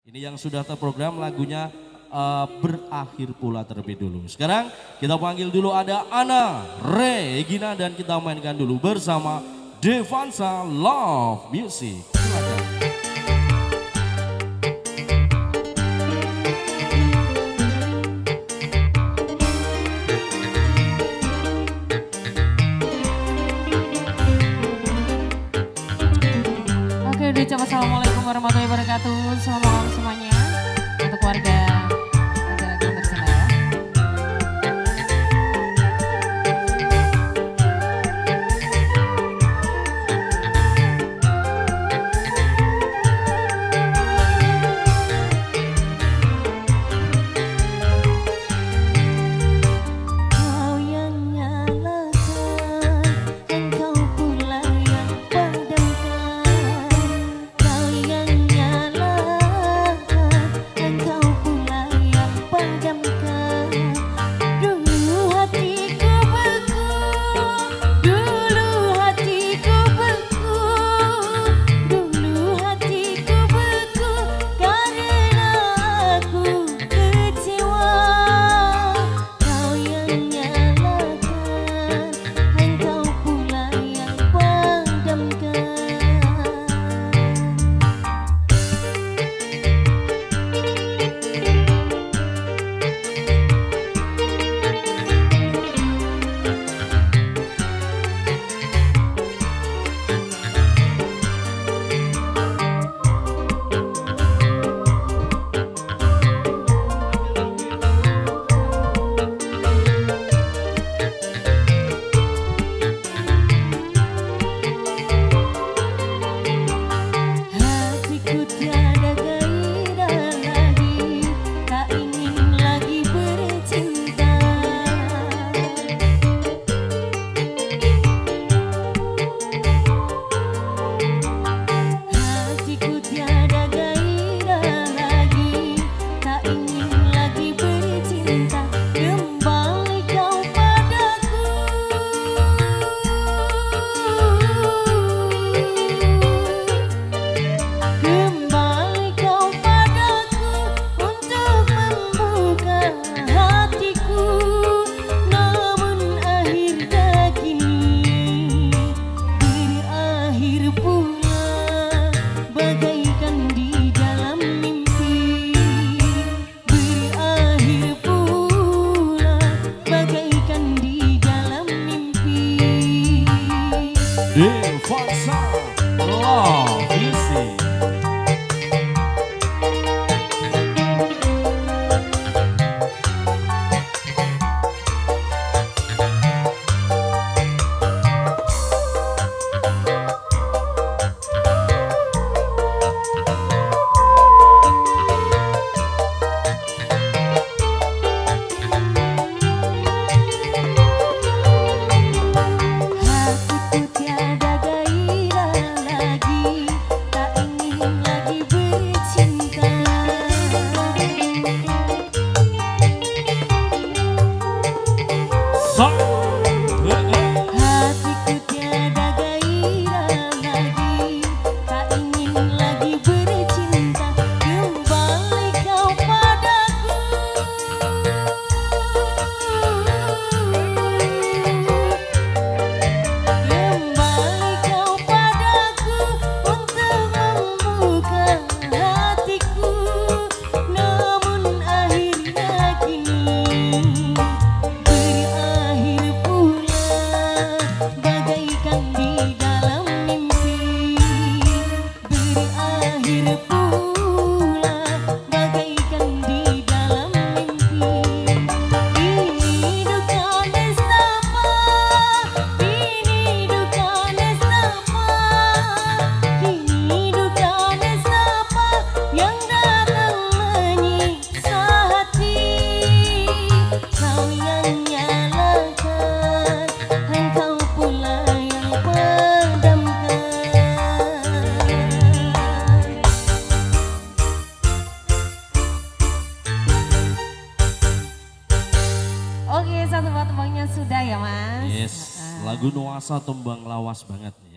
Ini yang sudah terprogram lagunya berakhir pula terlebih dulu. Sekarang kita panggil dulu ada Ana Regina dan kita mainkan dulu bersama Devansa Love Music. Silakan. Ucap assalamualaikum warahmatullahi wabarakatuh. Selamat malam semuanya untuk warga acara Bersama ya. Devansa Love Music. Oke, satu buat tembangnya sudah ya Mas. Yes, lagu Nuasa tembang lawas banget nih.